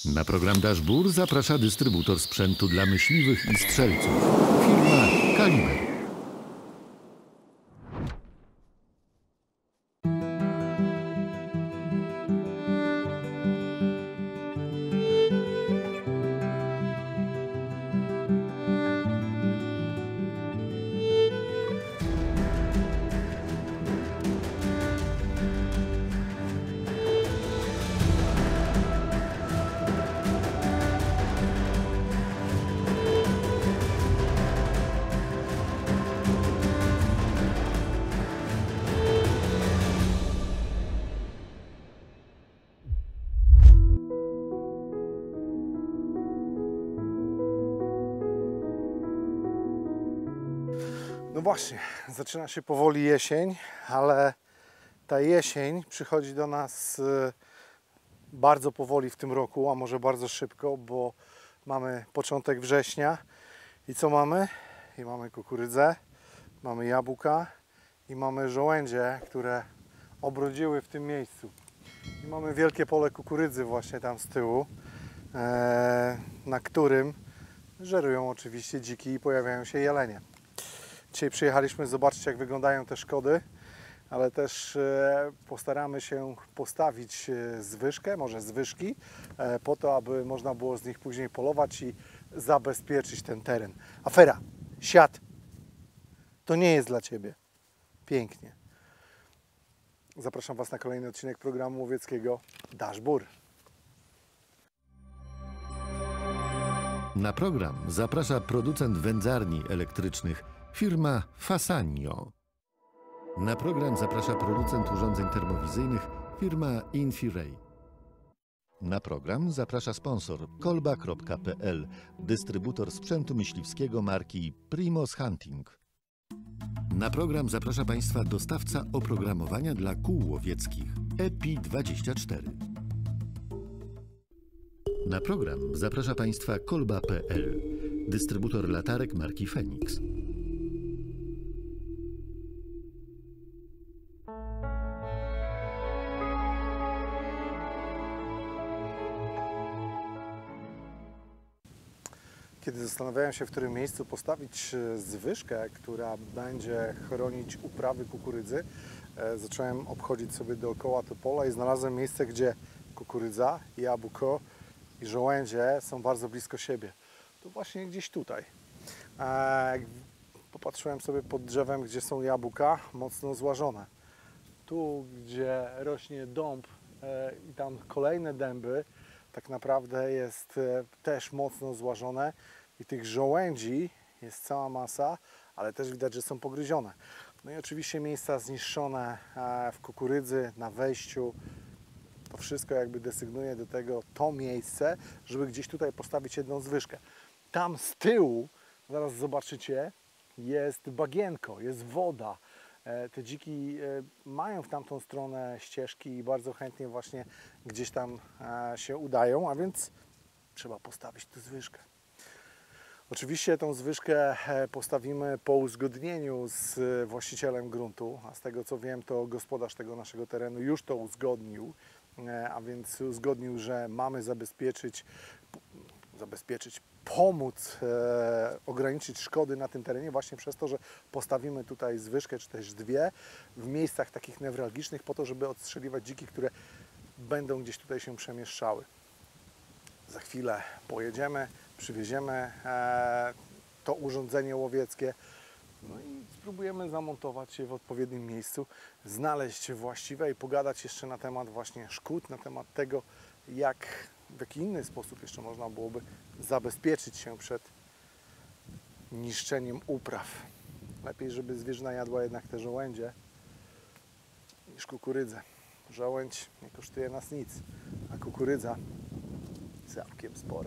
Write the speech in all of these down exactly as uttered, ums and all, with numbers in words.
Na program Dashboard zaprasza dystrybutor sprzętu dla myśliwych i strzelców. Firma Kaliber. No właśnie, zaczyna się powoli jesień, ale ta jesień przychodzi do nas bardzo powoli w tym roku, a może bardzo szybko, bo mamy początek września i co mamy? I mamy kukurydzę, mamy jabłka i mamy żołędzie, które obrodziły w tym miejscu. I mamy wielkie pole kukurydzy właśnie tam z tyłu, na którym żerują oczywiście dziki i pojawiają się jelenie. Dzisiaj przyjechaliśmy zobaczyć, jak wyglądają te szkody, ale też postaramy się postawić zwyżkę, może zwyżki, po to, aby można było z nich później polować i zabezpieczyć ten teren. Afera, siad, to nie jest dla Ciebie. Pięknie. Zapraszam Was na kolejny odcinek programu łowieckiego Dashboard. Na program zaprasza producent wędzarni elektrycznych, firma Fasanio. Na program zaprasza producent urządzeń termowizyjnych, firma Infiray. Na program zaprasza sponsor kolba kropka p l, dystrybutor sprzętu myśliwskiego marki Primos Hunting. Na program zaprasza Państwa dostawca oprogramowania dla kół łowieckich E P I dwadzieścia cztery. Na program zaprasza Państwa kolba kropka p l, dystrybutor latarek marki Fenix. Kiedy zastanawiałem się, w którym miejscu postawić zwyżkę, która będzie chronić uprawy kukurydzy, zacząłem obchodzić sobie dookoła to pola i znalazłem miejsce, gdzie kukurydza, jabłko i żołędzie są bardzo blisko siebie. To właśnie gdzieś tutaj. Popatrzyłem sobie pod drzewem, gdzie są jabłka mocno złażone. Tu, gdzie rośnie dąb i tam kolejne dęby, tak naprawdę jest też mocno złażone i tych żołędzi jest cała masa, ale też widać, że są pogryzione. No i oczywiście miejsca zniszczone w kukurydzy, na wejściu. To wszystko jakby desygnuje do tego to miejsce, żeby gdzieś tutaj postawić jedną zwyżkę. Tam z tyłu, zaraz zobaczycie, jest bagienko, jest woda. Te dziki mają w tamtą stronę ścieżki i bardzo chętnie właśnie gdzieś tam się udają, a więc trzeba postawić tę zwyżkę. Oczywiście tą zwyżkę postawimy po uzgodnieniu z właścicielem gruntu, a z tego co wiem, to gospodarz tego naszego terenu już to uzgodnił, a więc uzgodnił, że mamy zabezpieczyć, zabezpieczyć pomóc e, ograniczyć szkody na tym terenie właśnie przez to, że postawimy tutaj zwyżkę, czy też dwie w miejscach takich newralgicznych po to, żeby odstrzeliwać dziki, które będą gdzieś tutaj się przemieszczały. Za chwilę pojedziemy, przywieziemy e, to urządzenie łowieckie, no i spróbujemy zamontować je w odpowiednim miejscu, znaleźć właściwe i pogadać jeszcze na temat właśnie szkód, na temat tego, jak w jaki inny sposób jeszcze można byłoby zabezpieczyć się przed niszczeniem upraw. Lepiej, żeby zwierzyna jadła jednak te żołędzie niż kukurydzę. Żołędź nie kosztuje nas nic, a kukurydza całkiem sporo.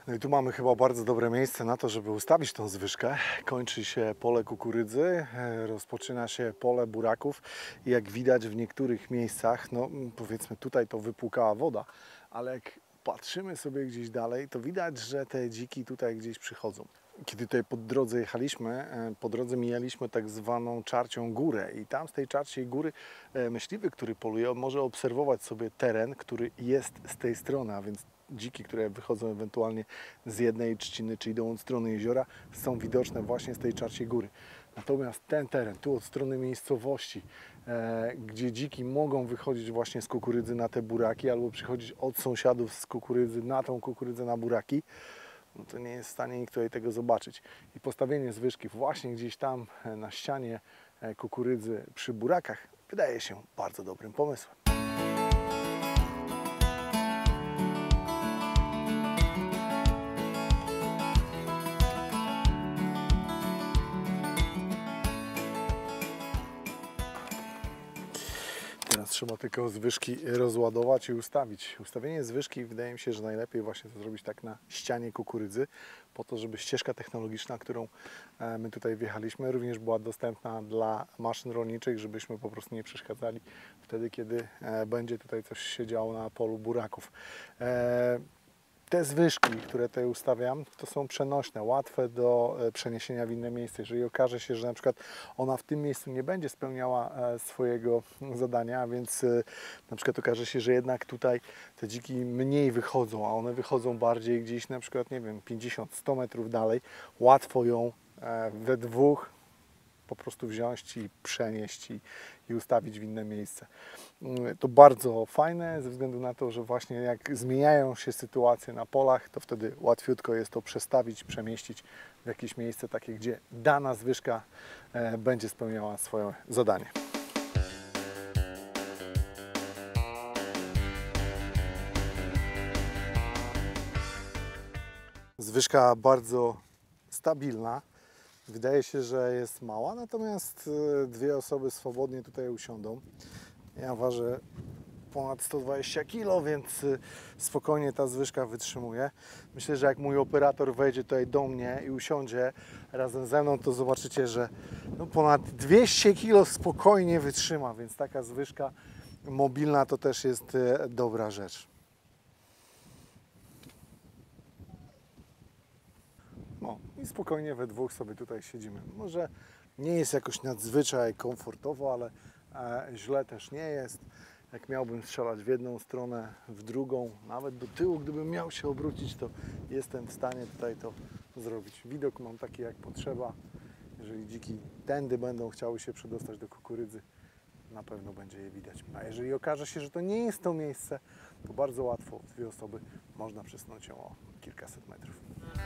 No i tu mamy chyba bardzo dobre miejsce na to, żeby ustawić tą zwyżkę. Kończy się pole kukurydzy, rozpoczyna się pole buraków i jak widać w niektórych miejscach, no powiedzmy tutaj to wypłukała woda, ale jak patrzymy sobie gdzieś dalej, to widać, że te dziki tutaj gdzieś przychodzą. Kiedy tutaj po drodze jechaliśmy, po drodze mijaliśmy tak zwaną Czarcią Górę i tam z tej Czarciej Góry myśliwy, który poluje, może obserwować sobie teren, który jest z tej strony, a więc dziki, które wychodzą ewentualnie z jednej trzciny, czy idą od strony jeziora, są widoczne właśnie z tej Czarciej Góry. Natomiast ten teren, tu od strony miejscowości, e, gdzie dziki mogą wychodzić właśnie z kukurydzy na te buraki, albo przychodzić od sąsiadów z kukurydzy na tą kukurydzę na buraki, no to nie jest w stanie nikt tutaj tego zobaczyć. I postawienie zwyżki właśnie gdzieś tam na ścianie kukurydzy przy burakach wydaje się bardzo dobrym pomysłem. Teraz trzeba tylko zwyżki rozładować i ustawić. Ustawienie zwyżki wydaje mi się, że najlepiej właśnie to zrobić tak na ścianie kukurydzy, po to, żeby ścieżka technologiczna, którą my tutaj wjechaliśmy, również była dostępna dla maszyn rolniczych, żebyśmy po prostu nie przeszkadzali wtedy, kiedy będzie tutaj coś się działo na polu buraków. Te zwyżki, które tutaj ustawiam, to są przenośne, łatwe do przeniesienia w inne miejsce. Jeżeli okaże się, że na przykład ona w tym miejscu nie będzie spełniała swojego zadania, a więc na przykład okaże się, że jednak tutaj te dziki mniej wychodzą, a one wychodzą bardziej gdzieś na przykład, nie wiem, pięćdziesiąt sto metrów dalej, łatwo ją we dwóch po prostu wziąć i przenieść i, i ustawić w inne miejsce. To bardzo fajne ze względu na to, że właśnie jak zmieniają się sytuacje na polach, to wtedy łatwiutko jest to przestawić, przemieścić w jakieś miejsce takie, gdzie dana zwyżka e, będzie spełniała swoje zadanie. Zwyżka bardzo stabilna. Wydaje się, że jest mała, natomiast dwie osoby swobodnie tutaj usiądą. Ja ważę ponad sto dwadzieścia kilo, więc spokojnie ta zwyżka wytrzymuje. Myślę, że jak mój operator wejdzie tutaj do mnie i usiądzie razem ze mną, to zobaczycie, że no ponad dwieście kilo spokojnie wytrzyma, więc taka zwyżka mobilna to też jest dobra rzecz. No i spokojnie we dwóch sobie tutaj siedzimy. Może nie jest jakoś nadzwyczaj komfortowo, ale e, źle też nie jest. Jak miałbym strzelać w jedną stronę, w drugą, nawet do tyłu, gdybym miał się obrócić, to jestem w stanie tutaj to zrobić. Widok mam taki jak potrzeba. Jeżeli dziki tędy będą chciały się przedostać do kukurydzy, na pewno będzie je widać. A jeżeli okaże się, że to nie jest to miejsce, to bardzo łatwo, dwie osoby, można przesunąć ją o kilkaset metrów.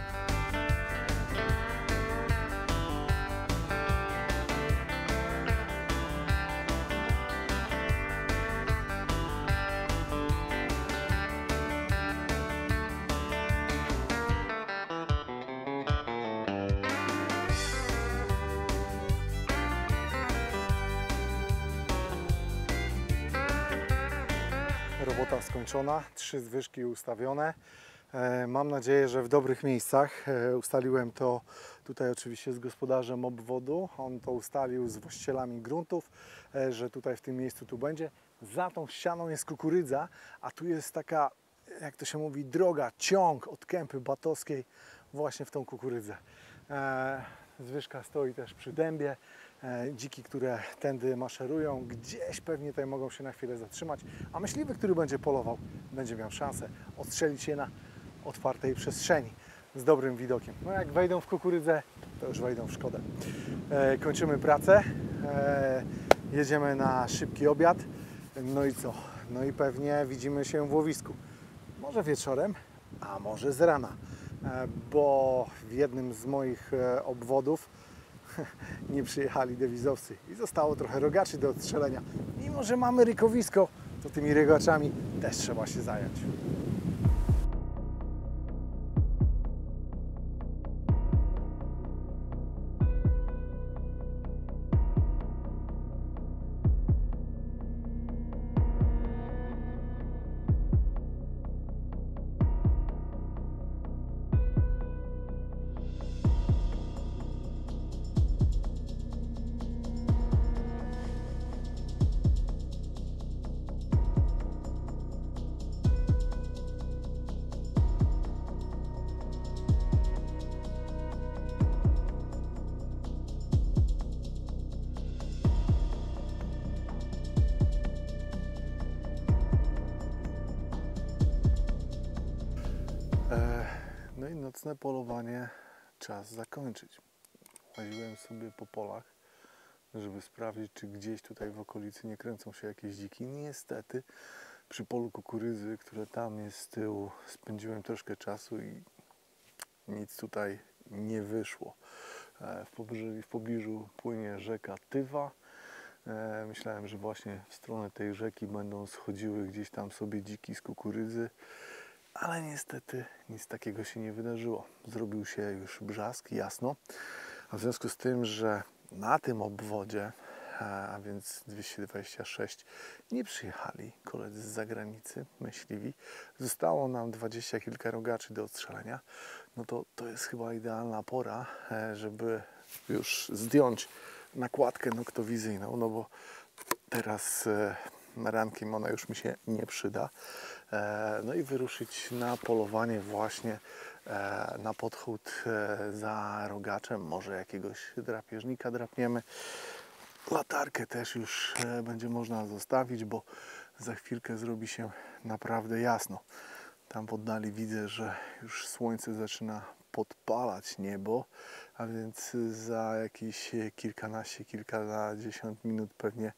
Robota skończona, trzy zwyżki ustawione. Mam nadzieję, że w dobrych miejscach. Ustaliłem to tutaj oczywiście z gospodarzem obwodu. On to ustalił z właścicielami gruntów, że tutaj w tym miejscu tu będzie. Za tą ścianą jest kukurydza, a tu jest taka, jak to się mówi, droga, ciąg od Kępy Batowskiej właśnie w tą kukurydzę. Zwyżka stoi też przy dębie. Dziki, które tędy maszerują, gdzieś pewnie tutaj mogą się na chwilę zatrzymać, a myśliwy, który będzie polował, będzie miał szansę odstrzelić je na otwartej przestrzeni z dobrym widokiem. No jak wejdą w kukurydzę, to już wejdą w szkodę. E, kończymy pracę, e, jedziemy na szybki obiad, no i co? No i pewnie widzimy się w łowisku. Może wieczorem, a może z rana, e, bo w jednym z moich e, obwodów nie przyjechali dewizowcy i zostało trochę rogaczy do odstrzelenia. Mimo że mamy rykowisko, to tymi rogaczami też trzeba się zająć. i nocne polowanie czas zakończyć. Łaziłem sobie po polach, żeby sprawdzić, czy gdzieś tutaj w okolicy nie kręcą się jakieś dziki. Niestety przy polu kukurydzy, które tam jest z tyłu, spędziłem troszkę czasu i nic tutaj nie wyszło. W pobliżu, w pobliżu płynie rzeka Tywa. Myślałem, że właśnie w stronę tej rzeki będą schodziły gdzieś tam sobie dziki z kukurydzy, ale niestety nic takiego się nie wydarzyło. Zrobił się już brzask, jasno, a w związku z tym, że na tym obwodzie, a więc dwieście dwadzieścia sześć, nie przyjechali koledzy z zagranicy, myśliwi, zostało nam dwadzieścia kilka rogaczy do odstrzelenia, no to to jest chyba idealna pora, żeby już zdjąć nakładkę noktowizyjną, no bo teraz rankiem ona już mi się nie przyda. No i wyruszyć na polowanie właśnie na podchód za rogaczem, może jakiegoś drapieżnika drapniemy. Latarkę też już będzie można zostawić, bo za chwilkę zrobi się naprawdę jasno. Tam w oddali widzę, że już słońce zaczyna podpalać niebo, a więc za jakieś kilkanaście, kilkadziesiąt minut pewnie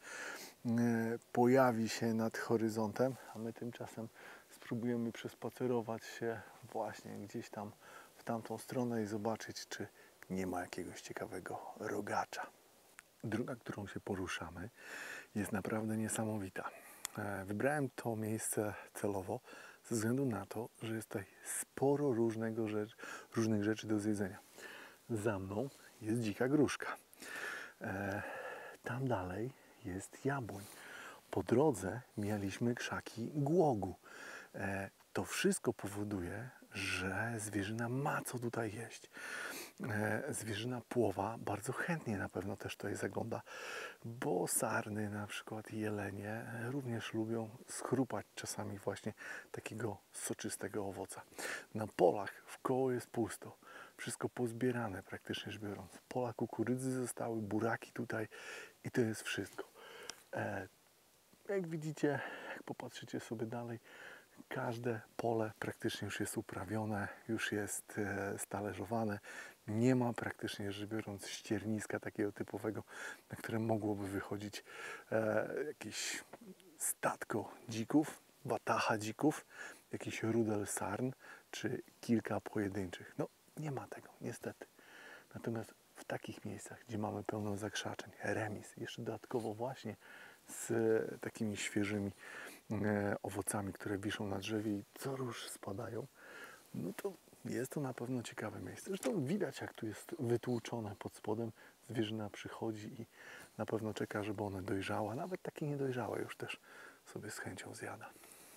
pojawi się nad horyzontem, a my tymczasem spróbujemy przespacerować się właśnie gdzieś tam w tamtą stronę i zobaczyć, czy nie ma jakiegoś ciekawego rogacza. Droga, którą się poruszamy, jest naprawdę niesamowita. Wybrałem to miejsce celowo ze względu na to, że jest tutaj sporo różnego rzecz, różnych rzeczy do zjedzenia. Za mną jest dzika gruszka. E, tam dalej jest jabłoń. Po drodze mijaliśmy krzaki głogu. E, to wszystko powoduje, że zwierzyna ma co tutaj jeść. E, zwierzyna płowa bardzo chętnie na pewno też tutaj zagląda, bo sarny na przykład i jelenie również lubią schrupać czasami właśnie takiego soczystego owoca. Na polach wkoło jest pusto. Wszystko pozbierane praktycznie rzecz biorąc. Pola kukurydzy zostały, buraki tutaj i to jest wszystko. E, jak widzicie, jak popatrzycie sobie dalej, każde pole praktycznie już jest uprawione, już jest e, stalerzowane. Nie ma praktycznie rzecz biorąc ścierniska takiego typowego, na które mogłoby wychodzić e, jakieś statko dzików, wataha dzików, jakiś rudel sarn, czy kilka pojedynczych. No, nie ma tego, niestety. Natomiast w takich miejscach, gdzie mamy pełno zakrzaczeń, remis, jeszcze dodatkowo właśnie z takimi świeżymi e, owocami, które wiszą na drzewie i co rusz spadają, no to jest to na pewno ciekawe miejsce. Zresztą widać, jak tu jest wytłuczone pod spodem. Zwierzyna przychodzi i na pewno czeka, żeby one dojrzała. Nawet takie niedojrzałe już też sobie z chęcią zjada.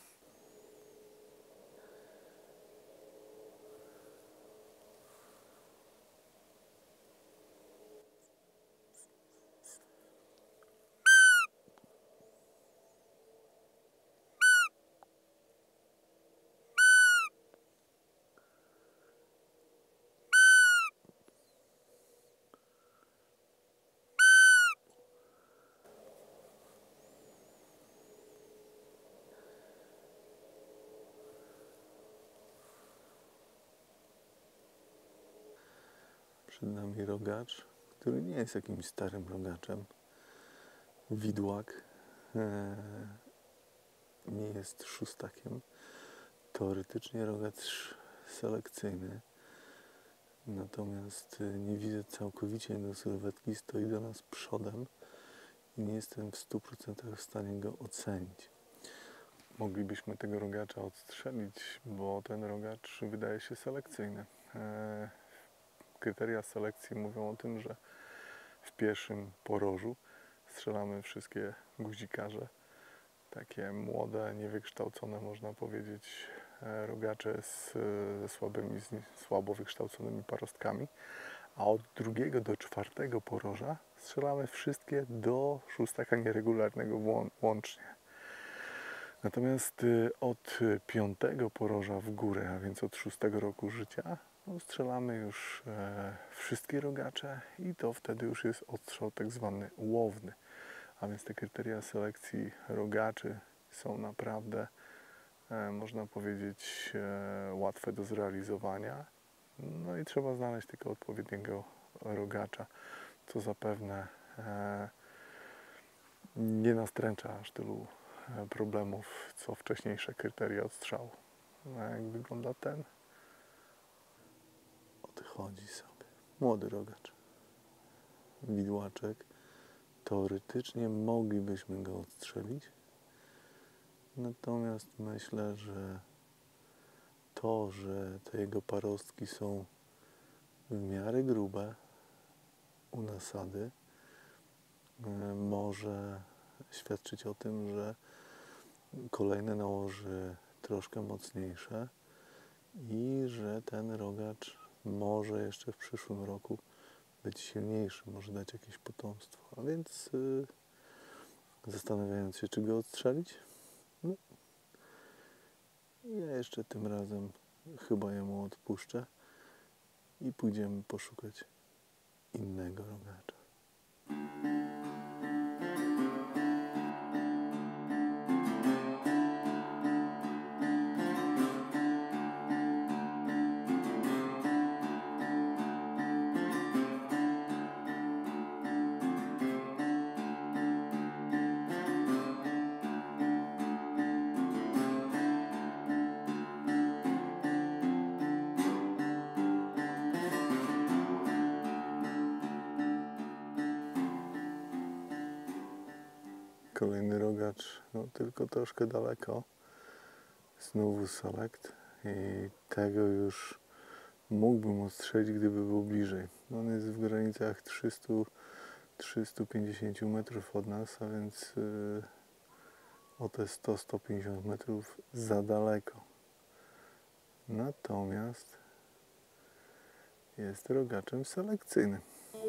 Przed nami rogacz, który nie jest jakimś starym rogaczem. Widłak e, nie jest szóstakiem. Teoretycznie rogacz selekcyjny. Natomiast nie widzę całkowicie jego sylwetki, stoi do nas przodem i nie jestem w stu procentach w stanie go ocenić. Moglibyśmy tego rogacza odstrzelić, bo ten rogacz wydaje się selekcyjny. E, kryteria selekcji mówią o tym, że w pierwszym porożu strzelamy wszystkie guzikarze, takie młode, niewykształcone, można powiedzieć, rogacze z, ze słabymi, słabo wykształconymi parostkami, a od drugiego do czwartego poroża strzelamy wszystkie do szóstaka nieregularnego łącznie. Natomiast od piątego poroża w górę, a więc od szóstego roku życia, no, strzelamy już e, wszystkie rogacze i to wtedy już jest odstrzał tak zwany łowny. A więc te kryteria selekcji rogaczy są naprawdę, e, można powiedzieć, e, łatwe do zrealizowania No i trzeba znaleźć tylko odpowiedniego rogacza, co zapewne e, nie nastręcza aż tylu problemów, co wcześniejsze kryteria odstrzału. No jak wygląda ten? Odchodzi sobie. Młody rogacz. Widłaczek. Teoretycznie moglibyśmy go odstrzelić. Natomiast myślę, że to, że te jego parostki są w miarę grube u nasady, może świadczyć o tym, że kolejne nałoży troszkę mocniejsze i że ten rogacz może jeszcze w przyszłym roku być silniejszy, może dać jakieś potomstwo. A więc yy, zastanawiając się, czy go odstrzelić, no, ja jeszcze tym razem chyba jemu odpuszczę i pójdziemy poszukać innego rogacza. Kolejny rogacz, no tylko troszkę daleko. Znowu select i tego już mógłbym ostrzelić, gdyby był bliżej. On jest w granicach trzysta do trzystu pięćdziesięciu metrów od nas, a więc yy, o te sto do stu pięćdziesięciu metrów za daleko. Natomiast jest rogaczem selekcyjnym.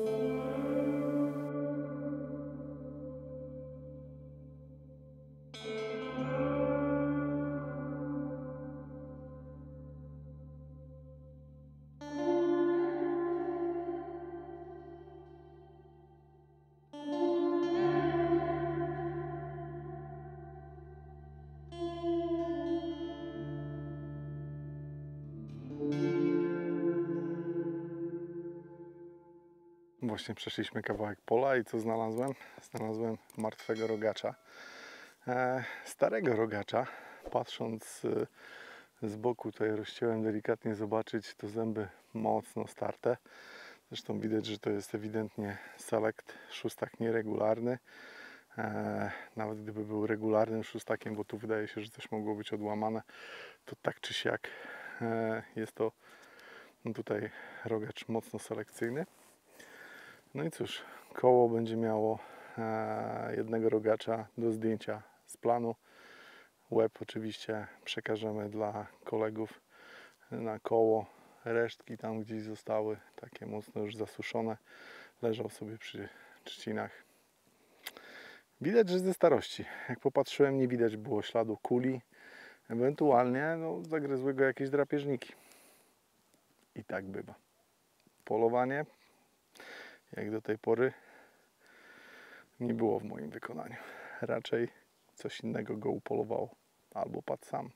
Właśnie przeszliśmy kawałek pola i co znalazłem? Znalazłem martwego rogacza. E, starego rogacza. Patrząc e, z boku, tutaj rozciąłem delikatnie zobaczyć, to zęby mocno starte. Zresztą widać, że to jest ewidentnie select, szóstak nieregularny. E, nawet gdyby był regularnym szóstakiem, bo tu wydaje się, że coś mogło być odłamane, to tak czy siak e, jest to no tutaj rogacz mocno selekcyjny. No i cóż, koło będzie miało e, jednego rogacza do zdjęcia z planu. Łeb oczywiście przekażemy dla kolegów na koło. Resztki tam gdzieś zostały takie mocno już zasuszone. Leżał sobie przy trzcinach. Widać, że ze starości. Jak popatrzyłem, nie widać było śladu kuli. Ewentualnie no, zagryzły go jakieś drapieżniki. I tak bywa. Polowanie jak do tej pory nie było w moim wykonaniu. Raczej coś innego go upolowało. Albo padł sam.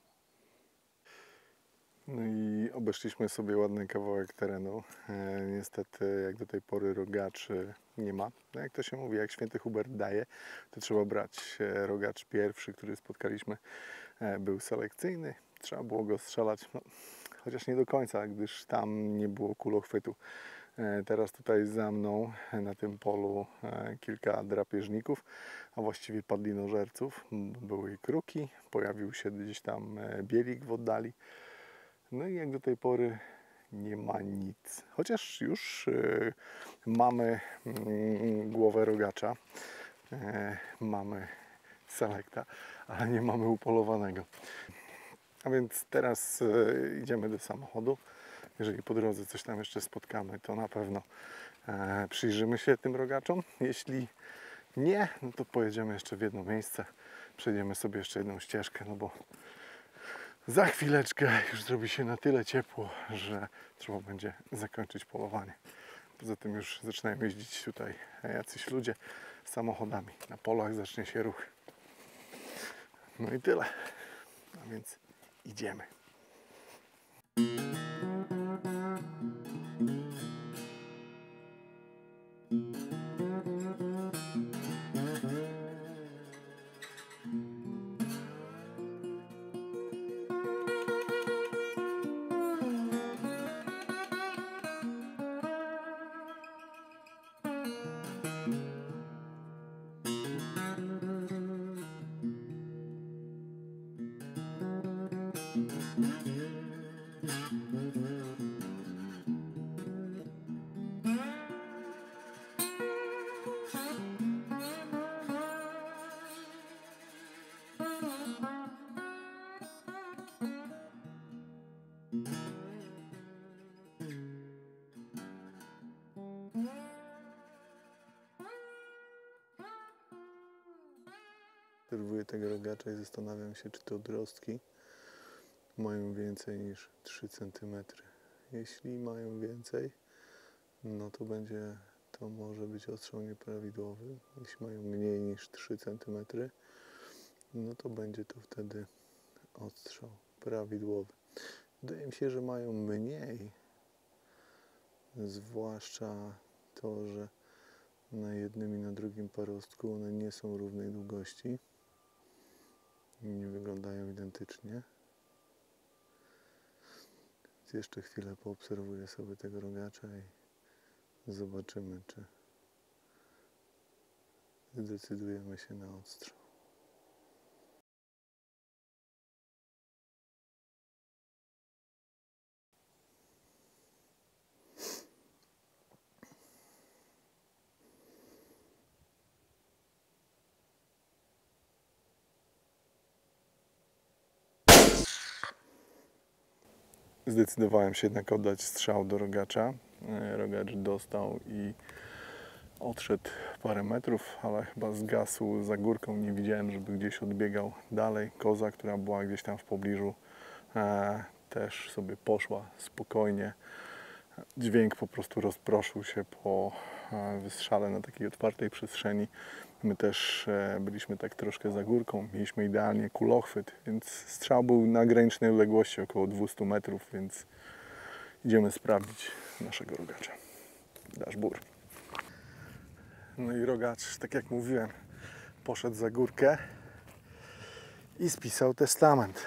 No i obeszliśmy sobie ładny kawałek terenu. E, niestety jak do tej pory rogaczy nie ma. No jak to się mówi, jak święty Hubert daje, to trzeba brać. E, rogacz pierwszy, który spotkaliśmy, e, był selekcyjny. Trzeba było go strzelać, no, chociaż nie do końca, gdyż tam nie było kulochwytu. Teraz tutaj za mną na tym polu kilka drapieżników, a właściwie padlinożerców. Były kruki, pojawił się gdzieś tam bielik w oddali. No i jak do tej pory nie ma nic. Chociaż już mamy głowę rogacza, mamy selekta, ale nie mamy upolowanego. A więc teraz idziemy do samochodu. Jeżeli po drodze coś tam jeszcze spotkamy, to na pewno e, przyjrzymy się tym rogaczom. Jeśli nie, no to pojedziemy jeszcze w jedno miejsce. Przejdziemy sobie jeszcze jedną ścieżkę, no bo za chwileczkę już zrobi się na tyle ciepło, że trzeba będzie zakończyć polowanie. Poza tym już zaczynają jeździć tutaj jacyś ludzie samochodami. Na polach zacznie się ruch. No i tyle. A więc idziemy. Obserwuję tego rogacza i zastanawiam się, czy te odrostki mają więcej niż trzy centymetry. Jeśli mają więcej, no to będzie, to może być ostrzał nieprawidłowy. Jeśli mają mniej niż trzy centymetry, no to będzie to wtedy ostrzał prawidłowy. Wydaje mi się, że mają mniej, zwłaszcza to, że na jednym i na drugim parostku one nie są równej długości. Nie wyglądają identycznie. Więc jeszcze chwilę poobserwuję sobie tego rogacza i zobaczymy, czy zdecydujemy się na odstrzał. Zdecydowałem się jednak oddać strzał do rogacza. Rogacz dostał i odszedł parę metrów, ale chyba zgasł za górką. Nie widziałem, żeby gdzieś odbiegał dalej. Koza, która była gdzieś tam w pobliżu, e, też sobie poszła spokojnie. Dźwięk po prostu rozproszył się po wystrzale na takiej otwartej przestrzeni. My też e, byliśmy tak troszkę za górką, mieliśmy idealnie kulochwyt, więc strzał był na granicznej odległości około dwieście metrów, więc idziemy sprawdzić naszego rogacza. Dashbur. No i rogacz, tak jak mówiłem, poszedł za górkę i spisał testament.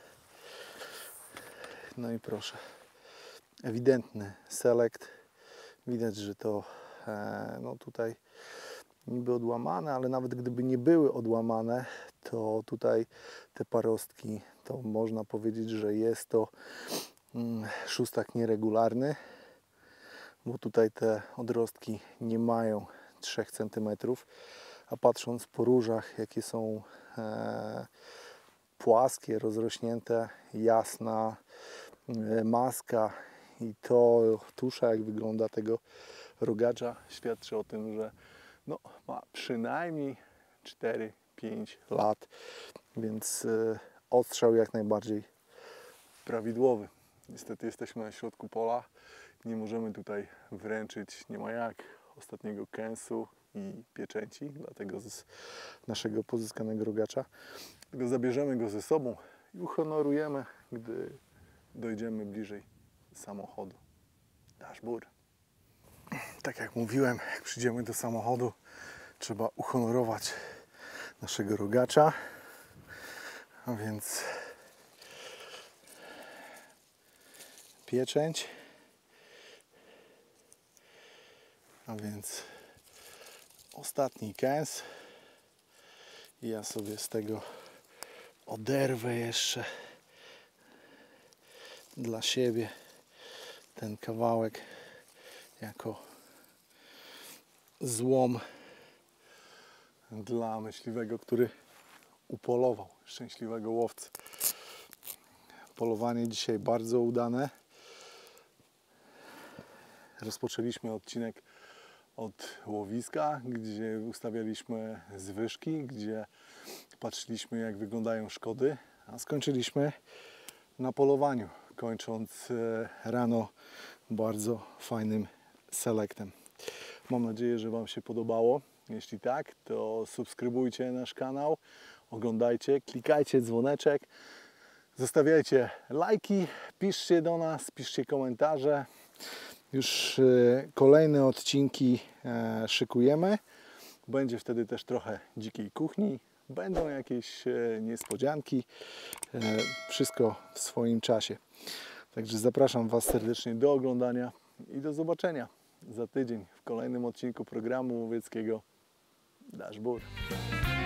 No i proszę, ewidentny select. Widać, że to e, no tutaj niby odłamane, ale nawet gdyby nie były odłamane, to tutaj te parostki, to można powiedzieć, że jest to mm, szóstak nieregularny, bo tutaj te odrostki nie mają trzech centymetrów, a patrząc po różach, jakie są e, płaskie, rozrośnięte, jasna e, maska i to tusza, jak wygląda tego rogacza, świadczy o tym, że no, ma przynajmniej cztery pięć lat, więc e, odstrzał jak najbardziej prawidłowy. Niestety jesteśmy na środku pola, nie możemy tutaj wręczyć, nie ma jak, ostatniego kęsu i pieczęci, dlatego z naszego pozyskanego rogacza. Tylko zabierzemy go ze sobą i uhonorujemy, gdy dojdziemy bliżej samochodu. Dashbur. Tak jak mówiłem, jak przyjdziemy do samochodu, trzeba uhonorować naszego rogacza. A więc pieczęć. A więc ostatni kęs. I ja sobie z tego oderwę jeszcze dla siebie ten kawałek jako złom dla myśliwego, który upolował, szczęśliwego łowcy. Polowanie dzisiaj bardzo udane. Rozpoczęliśmy odcinek od łowiska, gdzie ustawialiśmy zwyżki, gdzie patrzyliśmy, jak wyglądają szkody, a skończyliśmy na polowaniu, kończąc rano bardzo fajnym selektem. Mam nadzieję, że Wam się podobało. Jeśli tak, to subskrybujcie nasz kanał, oglądajcie, klikajcie dzwoneczek, zostawiajcie lajki, piszcie do nas, piszcie komentarze. Już kolejne odcinki szykujemy. Będzie wtedy też trochę dzikiej kuchni, będą jakieś niespodzianki. Wszystko w swoim czasie. Także zapraszam Was serdecznie do oglądania i do zobaczenia za tydzień w kolejnym odcinku programu łowieckiego Dashbur.